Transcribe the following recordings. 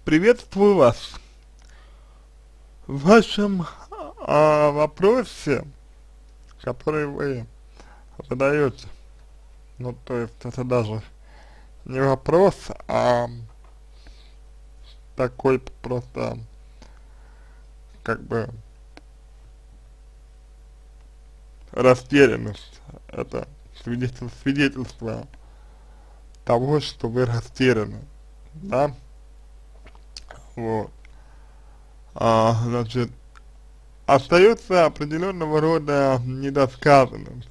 Приветствую вас. В вашем вопросе, который вы задаете, ну то есть это даже не вопрос, а такой просто как бы растерянность. Это свидетельство того, что вы растеряны, да, вот. Значит, остается определенного рода недосказанность.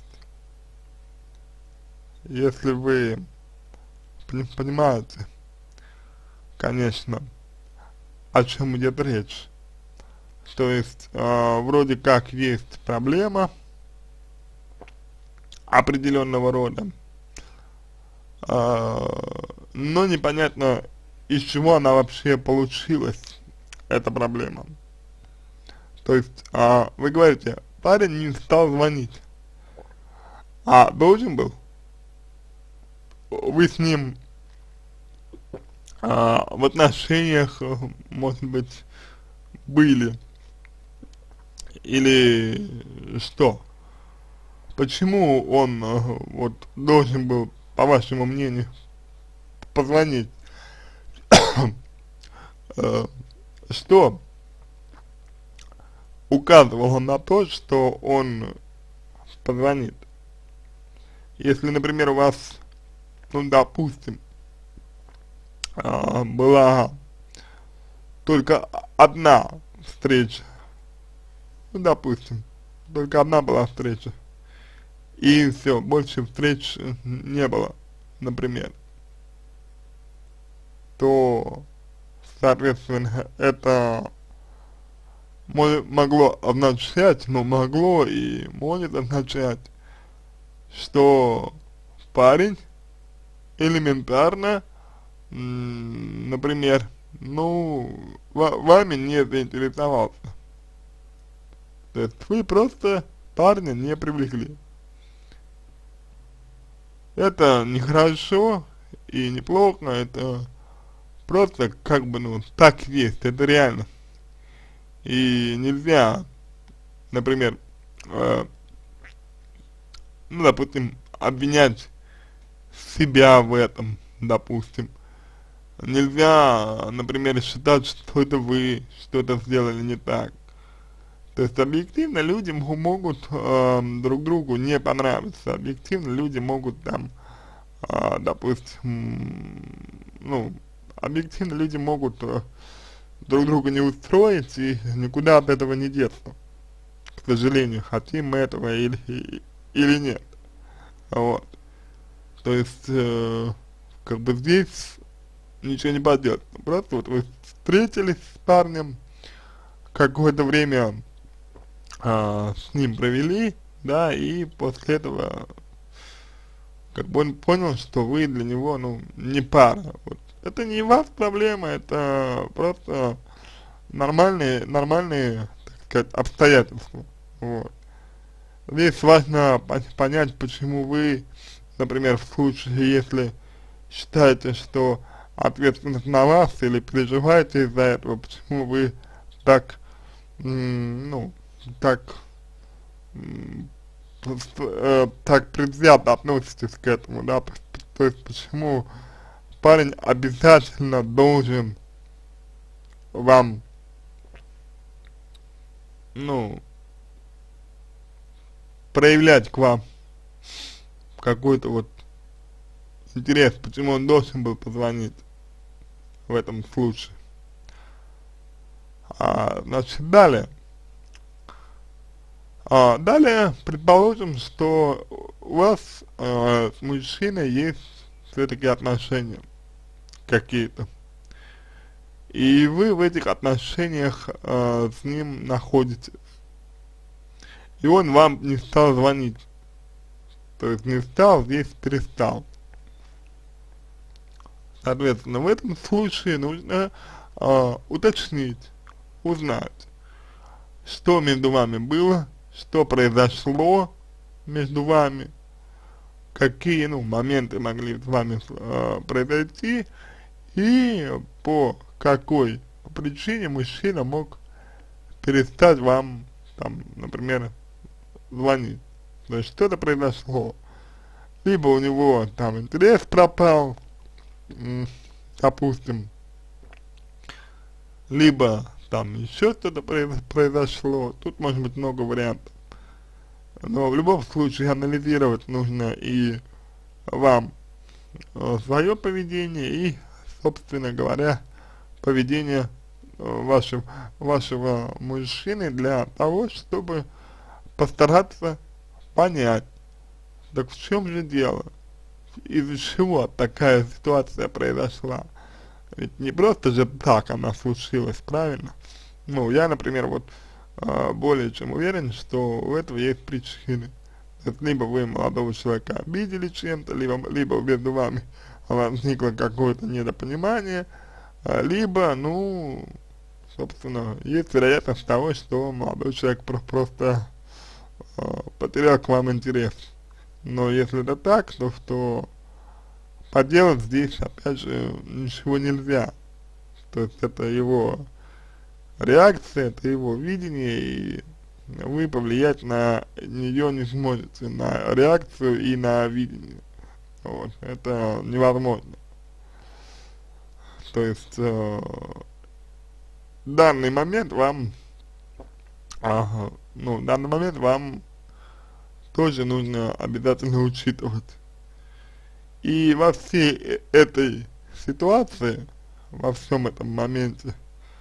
Если вы понимаете, конечно, о чем идет речь. То есть, вроде как есть проблема определенного рода, но непонятно, из чего она вообще получилась, эта проблема. То есть, вы говорите, парень не стал звонить, а должен был, вы с ним в отношениях, может быть, были, или что? Почему он вот должен был, по вашему мнению, позвонить? Э, что указывало на то, что он позвонит? Если, например, у вас, ну, допустим, была только одна встреча, ну, допустим, только одна была встреча, и все, больше встреч не было, например, то, соответственно, это могло означать, ну, могло и может означать, что парень элементарно, например, ну, вами не заинтересовался. То есть вы просто парня не привлекли. Это нехорошо и неплохо, это просто как бы, ну, так есть, это реально. И нельзя, например, э, ну, допустим, обвинять себя в этом, допустим. Нельзя, например, считать, что это вы что-то сделали не так. То есть объективно люди могут друг другу не понравиться, объективно люди могут там, допустим, ну, объективно люди могут друг друга не устроить и никуда от этого не деться, к сожалению, хотим мы этого или нет, вот. То есть, как бы здесь ничего не поделать, просто вот вы встретились с парнем, какое-то время с ним провели, да, и после этого как бы он понял, что вы для него, ну, не пара, вот. Это не вас проблема, это просто нормальные, так сказать, обстоятельства, вот. Здесь важно понять, почему вы, например, в случае, если считаете, что ответственность на вас или переживаете из-за этого, почему вы так, ну, так, так предвзято относитесь к этому, да, то есть почему парень обязательно должен вам, ну, проявлять к вам какой-то вот интерес, почему он должен был позвонить в этом случае. Значит, далее, предположим, что у вас с мужчиной есть все-таки отношения какие-то, и вы в этих отношениях с ним находитесь, и он вам не стал звонить, то есть не стал, здесь перестал. Соответственно, в этом случае нужно уточнить, узнать, что между вами было, что произошло между вами, какие, ну, моменты могли с вами произойти, и по какой причине мужчина мог перестать вам, там, например, звонить. То есть что-то произошло. Либо у него там интерес пропал, допустим, либо там еще что-то произошло. Тут может быть много вариантов. Но в любом случае анализировать нужно и вам свое поведение и, собственно говоря, поведение вашего мужчины для того, чтобы постараться понять, так в чем же дело, из-за чего такая ситуация произошла. Ведь не просто же так она случилась, правильно? Ну, я, например, вот более чем уверен, что у этого есть причины. То есть, либо вы молодого человека обидели чем-то, либо между вами возникло какое-то недопонимание, либо, ну, собственно, есть вероятность того, что молодой человек просто потерял к вам интерес. Но если это так, то поделать здесь, опять же, ничего нельзя. То есть это его реакция, это его видение, и вы повлиять на нее не сможете, на реакцию и на видение. Вот, это невозможно. То есть данный момент вам, данный момент вам тоже нужно обязательно учитывать. И во всей этой ситуации, во всем этом моменте,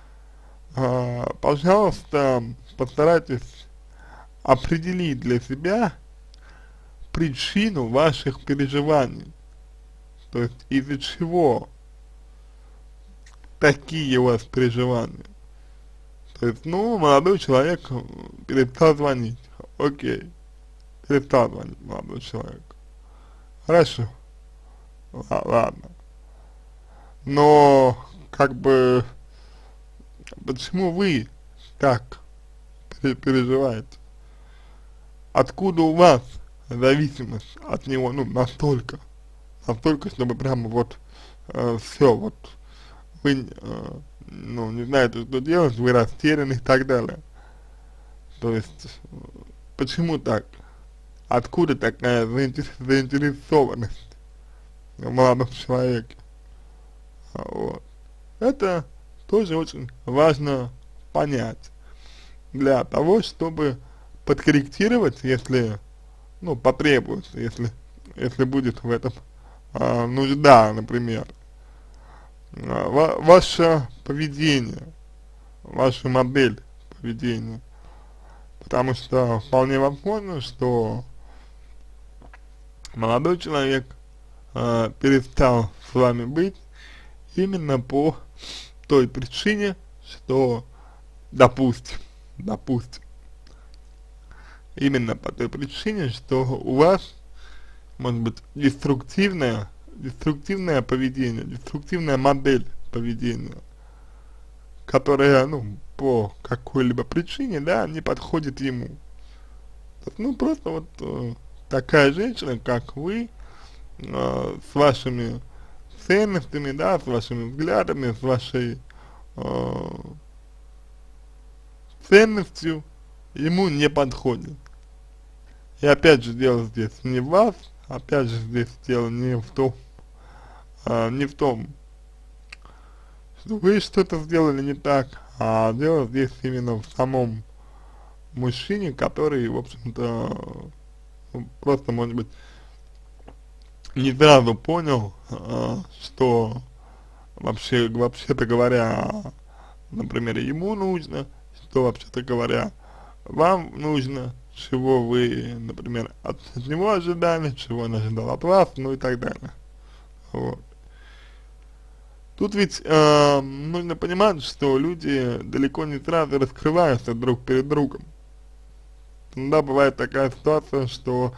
пожалуйста, постарайтесь определить для себя причину ваших переживаний. То есть из-за чего такие у вас переживания. То есть, ну, молодой человек перестал звонить. Окей. Перестал звонить молодой человек. Хорошо. Ладно. Но, как бы, почему вы так переживаете? Откуда у вас зависимость от него, ну, настолько, чтобы прямо вот все, вот, вы, ну, не знаете, что делать, вы растеряны и так далее. То есть, почему так? Откуда такая заинтересованность в молодом человеке? Вот. Это тоже очень важно понять для того, чтобы подкорректировать, если, ну, потребуется, если будет в этом нужда, например, ваше поведение, вашу модель поведения. Потому что вполне возможно, что молодой человек перестал с вами быть именно по той причине, что, допустим, именно по той причине, что у вас может быть деструктивное поведение, деструктивная модель поведения, которая, ну, по какой-либо причине, да, не подходит ему. Ну, просто вот такая женщина, как вы, с вашими ценностями, да, с вашими взглядами, с вашей ценностью ему не подходит. И опять же дело здесь не в вас, опять же здесь дело не в том, что вы что-то сделали не так, а дело здесь именно в самом мужчине, который, в общем-то, просто, может быть, не сразу понял, что вообще-то говоря, например, ему нужно, что вообще-то говоря, вам нужно, чего вы, например, от него ожидали, чего он ожидал от вас, ну и так далее. Вот. Тут ведь нужно понимать, что люди далеко не сразу раскрываются друг перед другом. Иногда бывает такая ситуация, что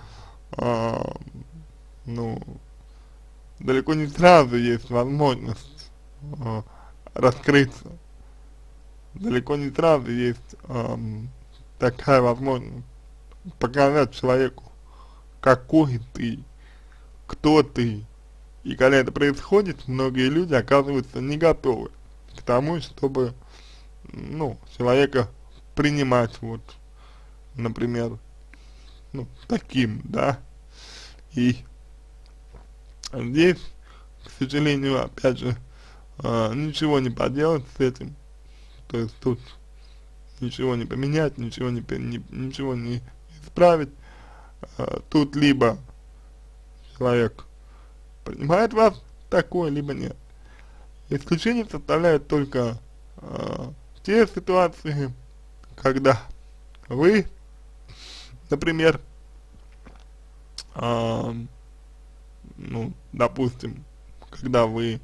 ну, далеко не сразу есть возможность раскрыться. Далеко не сразу есть такая возможность показать человеку, какой ты, кто ты. И когда это происходит, многие люди оказываются не готовы к тому, чтобы, ну, человека принимать, вот, например, ну, таким, да, и здесь, к сожалению, опять же, ничего не поделать с этим, то есть тут ничего не поменять, ничего не исправить, тут либо человек принимает вас такое, либо нет. Исключение составляют только те ситуации, когда вы, например, ну, допустим, когда вы,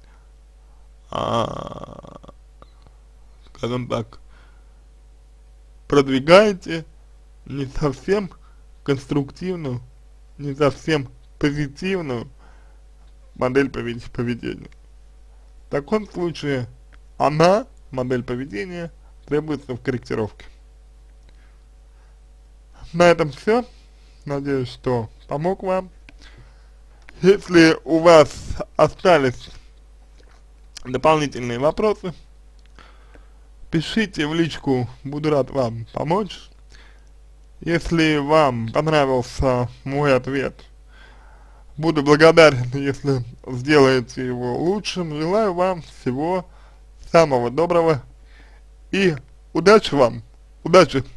скажем так, продвигаете не совсем конструктивную, не совсем позитивную модель поведения. В таком случае модель поведения, требуется в корректировке. На этом все. Надеюсь, что помог вам. Если у вас остались дополнительные вопросы, пишите в личку, буду рад вам помочь. Если вам понравился мой ответ, буду благодарен, если сделаете его лучшим. Желаю вам всего самого доброго и удачи вам. Удачи!